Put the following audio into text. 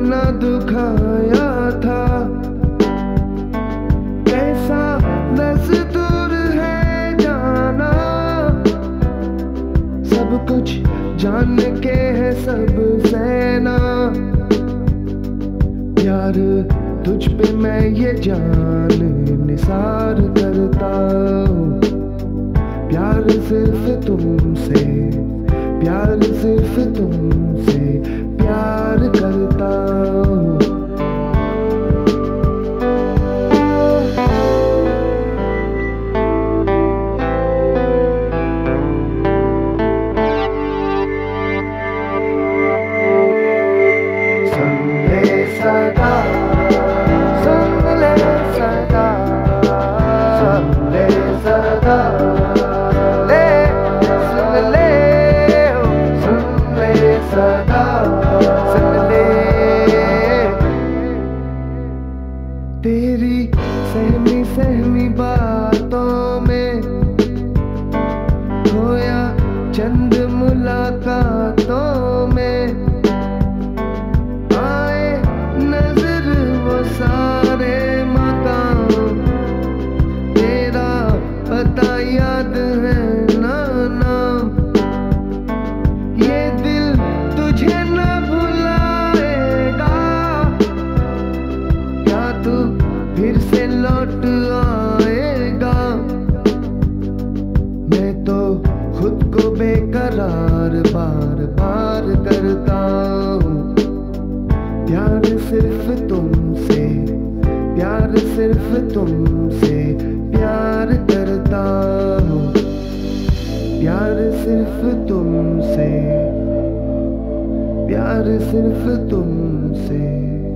न दुखाया था। कैसा दस्तूर है जाना, सब कुछ जान के है सब सहना। प्यार तुझ पे मैं ये जान निसार करता हूँ। प्यार सिर्फ तुमसे, प्यार सिर्फ तुमसे प्यार करता हूँ। सदा सुन ले सदा, सुन ले सदा, ले सुन ले, सुन ले सदा, सुन ले। तेरी सहमी सहमी बातों में खोया चंद मुलाकातों में। सारे मकान तेरा पता याद है ना नाम। ये दिल तुझे न भुलाएगा, क्या तू फिर से लौट आएगा। मैं तो खुद को बेकरार बार बार करता हूँ। प्यार सिर्फ तुमसे, प्यार सिर्फ तुमसे प्यार करता हूँ। प्यार सिर्फ तुमसे, प्यार सिर्फ तुमसे।